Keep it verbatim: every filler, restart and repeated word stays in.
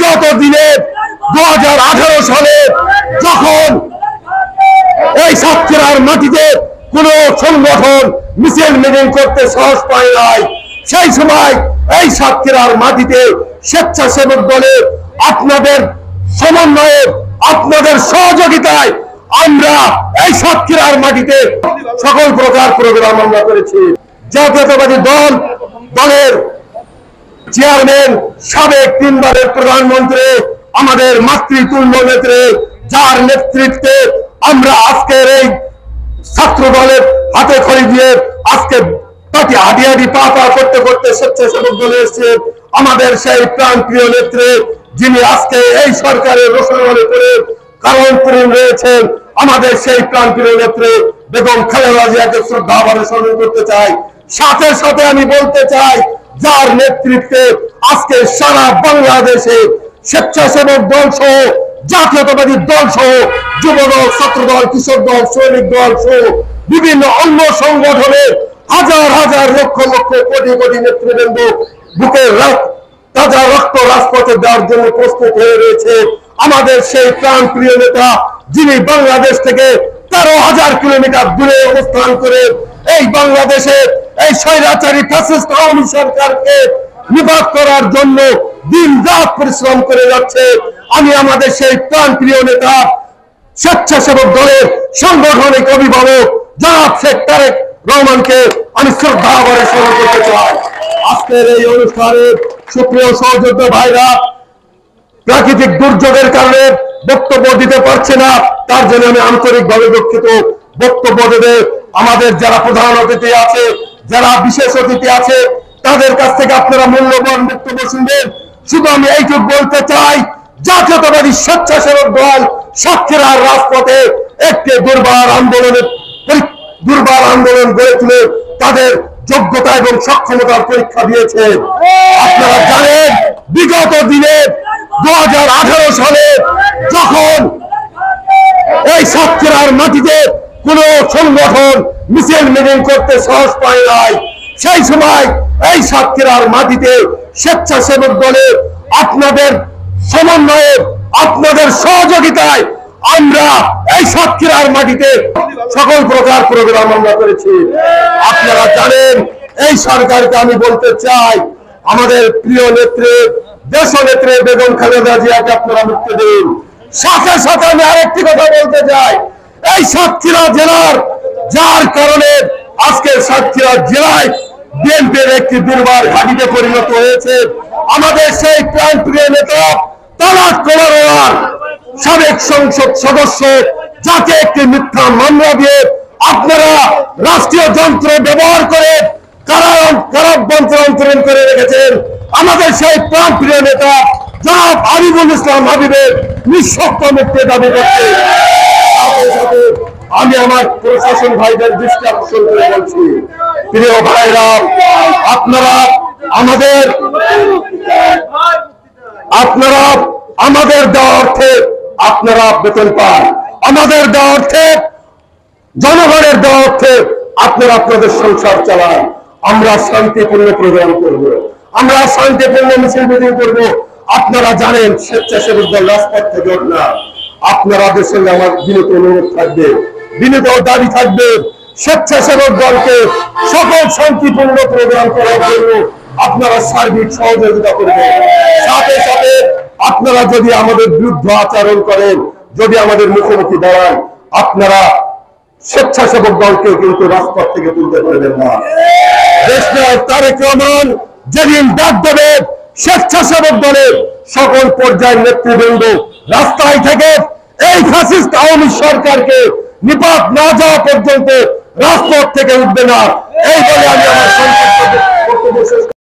বিগত দিনে দু হাজার আঠারো সালে যখন এই সাতক্ষীরার মাটিতে কোন সংগঠন মিছিল মিটিং করতে সাহস পায় নাই, সেই সময় এই সাতক্ষীরার মাটিতে স্বেচ্ছাসেবক দলে আপনাদের সমন্বয়ে আপনাদের সহযোগিতায় আমরা এই সাতক্ষীরার মাটিতে সকল প্রকার প্রোগ্রাম আমরা করেছি। জাতীয়তাবাদী দল দলের চেয়ারম্যান সাবেক তিনবারের প্রধানমন্ত্রী আমাদের মাতৃতুল্য নেত্রী, যার নেতৃত্বে আমরা আজকের এই ছাত্র দলের হাতে খড়ি দিয়ে আজকে তাকে হাঁটি হাঁটি পা পা করতে করতে স্বেচ্ছাসেবক দলে এসেছে আমাদের সেই প্রাণপ্রিয় নেত্রী, যিনি আজকে এই সরকারের রোষণে করে কারান্তরীণ রয়েছেন, আমাদের সেই প্রাণপ্রিয় নেত্রী বেগম খালেদা জিয়াকে শ্রদ্ধা ভরে স্মরণ করতে চাই। সাথে সাথে আমি বলতে চাই, যার নেতৃত্বে আজকে সারা বাংলাদেশে স্বেচ্ছাসেবক দল সহ জাতীয়তাবাদী দল সহ যুব দল, ছাত্র দল, কৃষক দল, শ্রমিক দল সহ বিভিন্ন অন্য সংগঠনের হাজার হাজার লক্ষ লক্ষ কোটি কোটি নেতৃবৃন্দ বুকের তাজা রক্ত রাজপথে দেওয়ার জন্য প্রস্তুত হয়ে রয়েছে। আমাদের সেই প্রাণ প্রিয় নেতা, যিনি বাংলাদেশ থেকে তেরো হাজার কিলোমিটার দূরে অবস্থান করে এই বাংলাদেশে এই স্বৈরাচারী ফ্যাসিস্ট আওয়ামী সরকারকে নিপাত করার জন্য দিন রাত পরিশ্রম করে যাচ্ছে। আমি আমাদের সেই প্রাণ প্রিয় নেতা স্বেচ্ছাসেবক দলের সাংগঠনিক অভিভাবক জনাব শেখ তারেক রহমানকে আমি শ্রদ্ধা ভরে স্মরণ করতে চাই। আজকের এই অনুষ্ঠানে সুপ্রিয় সহযোদ্ধা ভাইরা প্রাকৃতিক দুর্যোগের কারণে বক্তব্য দিতে পারছে না, তার জন্য আমি আন্তরিকভাবে দুঃখিত। বক্তব্য দেবে আমাদের যারা প্রধান অতিথি আছে, যারা বিশেষ অতিথি আছে, তাদের কাছ থেকে আপনারা মূল্যবান বক্তব্য শুনবেন। শুধু আমি এইটুকু বলতে চাই, জাতীয়তাবাদী স্বেচ্ছাসেবক দল সাতক্ষীরার রাজপথে একটি দুর্বার আন্দোলনের দুর্বার আন্দোলন গড়ে তুলে তাদের যোগ্যতা এবং সক্ষমতার পরীক্ষা দিয়েছে। আপনারা জানেন, বিগত দিনে দু হাজার আঠারো সালে যখন এই সাতক্ষীরার মাটিতে কোন সংগঠন মিছিল মিটিং করতে সাহস পায় নাই, সেই সময় এই সাতক্ষীরার মাটিতে স্বেচ্ছাসেবক দলে আপনাদের সমন্বয়ে আপনাদের সহযোগিতায় আমরা এই সাতক্ষীরার মাটিতে সকল প্রকার প্রোগ্রাম আমরা করেছি। আপনারা জানেন, এই সরকারকে আমি বলতে চাই, আমাদের প্রিয় নেত্রী দেশ নেত্রী বেগম খালেদা জিয়াকে আপনারা মুক্তি দিন। সাথে সাথে আমি আরেকটি কথা বলতে চাই, এই সাতক্ষীরা জেলার যার কারণে আজকে সাতক্ষীরা জেলায় বিএনপির একটি দুর্বার ঘাঁটিতে পরিণত হয়েছে, আমাদের সেই প্রাণপ্রিয় নেতা তালাক কোলার সাবেক সংসদ সদস্য, যাকে একটি মিথ্যা মামলা দিয়ে আপনারা রাষ্ট্রীয় যন্ত্র ব্যবহার করে কারাবন্দি অন্তরীণ করে রেখেছেন। আমাদের সেই প্রাণপ্রিয় নেতা জনাব হাবিবুল ইসলাম হাবিবের নিঃশর্ত মুক্তি দাবি করছে। আমি আমার প্রশাসন ভাইদের দৃষ্টি আকর্ষণ করে বলছি, প্রিয় ভাইরা, আপনারা আমাদের আপনারা আমাদের দেওয়া অর্থে আপনারা বেতন পান, আমাদের দেওয়া অর্থে জনগণের দেওয়া অর্থে আপনারা আপনাদের সংসার চালান। আমরা শান্তিপূর্ণ প্রোগ্রাম করব, আমরা শান্তিপূর্ণ মিছিল মিটিং করব। আপনারা জানেন, স্বেচ্ছাসেবক দল রাজপথ থেকে না, আপনাদের সঙ্গে আমার বিনীত অনুরোধ থাকবে, বিনীত দাবি থাকবে, স্বেচ্ছাসেবক দলকে সকল শান্তিপূর্ণ প্রোগ্রাম করার জন্য আপনারা সার্বিক সহযোগিতা করবেন। সাথে সাথে আপনারা যদি আমাদের বিরুদ্ধে আচরণ করেন, যদি আমাদের মুখোমুখি দাঁড়ান, আপনারা স্বেচ্ছাসেবক দলকে কিন্তু রাজপথ থেকে তুলতে পারবেন না। দেশনায়ক তারেক রহমান যেদিন ডাক দেবে, স্বেচ্ছাসেবক দলের সকল পর্যায়ের নেতৃবৃন্দ রাস্তায় থেকে এই ফ্যাসিস্ট আওয়ামী সরকারকে নিপাত না যাওয়া পর্যন্ত রাজপথ থেকে উঠবে না। এই বলে আমি আমার সংক্ষিপ্ত বক্তব্য শেষ